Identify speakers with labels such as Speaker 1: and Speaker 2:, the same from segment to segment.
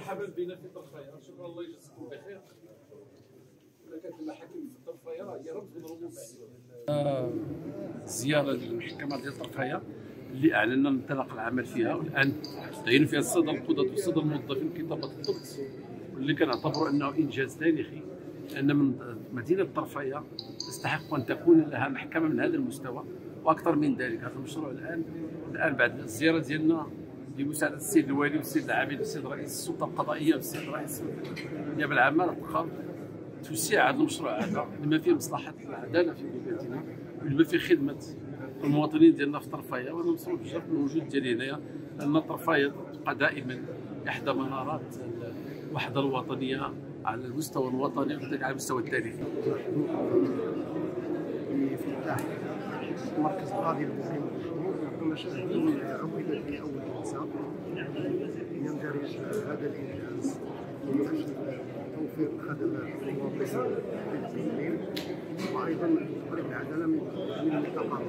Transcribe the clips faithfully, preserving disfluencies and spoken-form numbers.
Speaker 1: مرحبا بنا في طرفايا، شكرا الله يجزيكم بخير. كانت المحاكم في طرفايا هي رمز من رموز زياره للمحكمه ديال طرفايا اللي اعلنا انطلاق العمل فيها، والان تعين فيها الساده القضاة والساده الموظفين كتابه الضبط، واللي كنعتبروا انه انجاز تاريخي، لان من مدينه طرفايا تستحق ان تكون لها محكمه من هذا المستوى واكثر من ذلك. هذا المشروع الان الان بعد الزياره ديالنا بمساعده السيد الوالي والسيد العامل والسيد رئيس السلطه القضائيه والسيد رئيس النيابه العامه القرار توسيع هذا المشروع هذا لما فيه مصلحه العداله في بلادنا ولما فيه خدمه المواطنين ديالنا في طرفايا. وانا مسرور بزاف من الوجود ديالي هنايا، لان طرفايا تبقى دائما احدى منارات الوحده الوطنيه على المستوى الوطني وكذلك على المستوى التاريخي.
Speaker 2: بافتتاح مركز قاضي المقيم بالجنوب، كنا شاهدين عقدت في اول جلسه يندرج هذا الانجاز من اجل توفير الخدمات للمواطنين بالتنظيم وايضا تقريب العداله من من التقارب.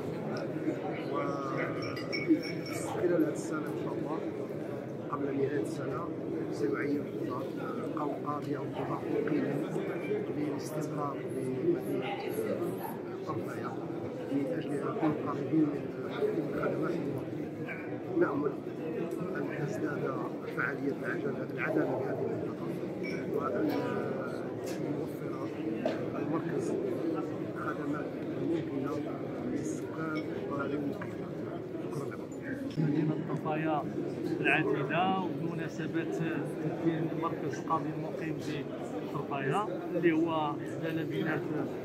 Speaker 2: وخلال هذه السنه ان شاء الله قبل نهايه السنه سيعين قضاة قاضي او قضاة مقيمين للاستقرار بمدينه طرفايا من اجل ان نكونوا قريبين من خدمات المواطنين. نامل ان تزداد فعاليه العداله العداله بهذه المنطقه وان يوفر المركز الخدمات الممكنه للسكان وللمقيمين. شكرا لكم.
Speaker 3: مدينة طرفايا العديدة وبمناسبة تمكين مركز قاضي المقيم بطرفايا اللي هو إحدى لبنات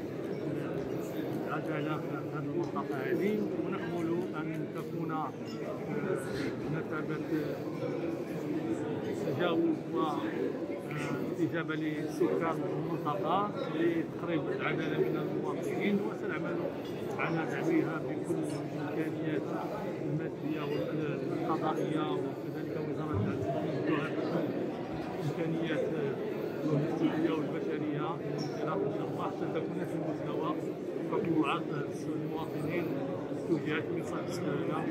Speaker 3: العدالة في هذه المنطقة هذه، ونأمل أن تكون مثابة تجاوب واستجابة لسكان المنطقة لتقريب العدالة من المواطنين، وسنعمل على دعمها بكل الإمكانيات المادية والقضائية، وكذلك وزارة العدل بكل الإمكانيات اللوجستية والبشرية للانطلاق إن شاء الله حتى تكون في مستوى مجموعات المواطنين توجهت من صالح السلالة.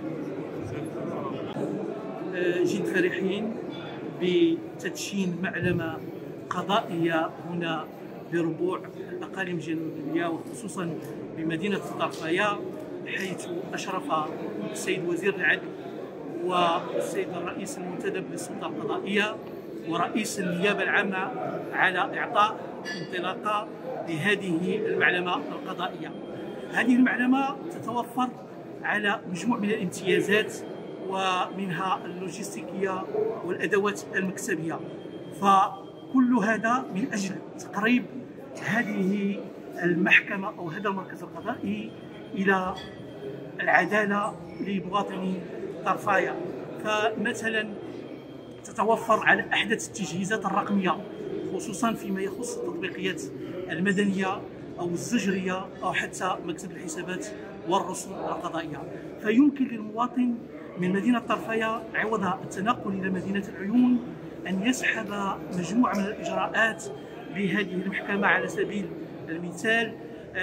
Speaker 4: جد فرحين بتدشين معلمة قضائية هنا بربوع الأقاليم الجنوبية وخصوصا بمدينة طرفايا، حيث أشرف السيد وزير العدل والسيد الرئيس المنتدب للسلطة القضائية ورئيس النيابة العامة على إعطاء انطلاقة لهذه المعلمة القضائية. هذه المعلمة تتوفر على مجموع من الامتيازات ومنها اللوجستيكية والأدوات المكتبية، فكل هذا من أجل تقريب هذه المحكمة أو هذا المركز القضائي إلى العدالة لمواطني طرفايا. فمثلا تتوفر على أحدث التجهيزات الرقمية خصوصا فيما يخص التطبيقيات المدنية أو الزجرية أو حتى مكتب الحسابات والرسوم القضائية، فيمكن للمواطن من مدينة طرفايا عوض التنقل إلى مدينة العيون أن يسحب مجموعة من الإجراءات بهذه المحكمة. على سبيل المثال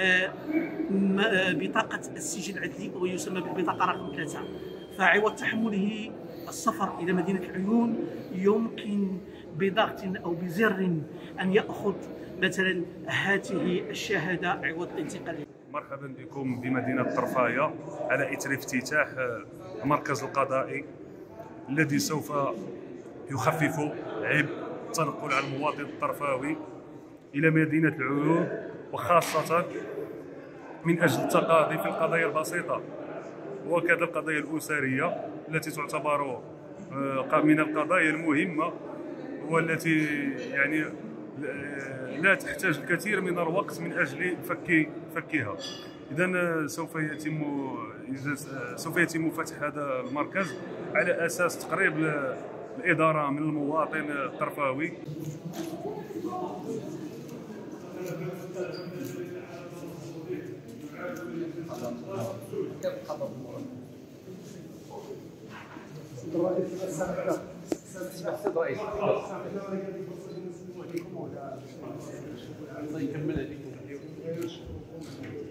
Speaker 4: بطاقة السجل العدلي أو يسمى بالبطاقة رقم ثلاثة، فعوض تحمله السفر إلى مدينة العيون يمكن بضغط أو بزر أن يأخذ مثلا هذه الشهادة عوض الانتقال.
Speaker 5: مرحبا بكم بمدينة طرفايا على إثر افتتاح المركز القضائي الذي سوف يخفف عبء التنقل على المواطن الطرفاوي إلى مدينة العيون، وخاصة من أجل التقاضي في القضايا البسيطة وكذا القضايا الأسرية التي تعتبر من القضايا المهمة والتي يعني لا تحتاج الكثير من الوقت من أجل فك فكها. إذا سوف يتم سوف يتم فتح هذا المركز على أساس تقريب الإدارة من المواطن الطرفاوي.
Speaker 1: الله يكمل عليكم.